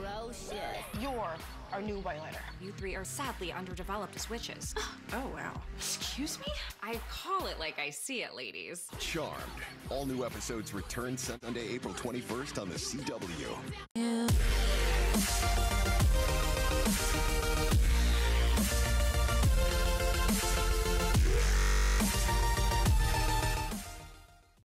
Ferocious. You're our new white lighter. You three are sadly underdeveloped as witches. Oh, wow. Excuse me? I call it like I see it, ladies. Charmed. All new episodes return Sunday, April 21st on the CW.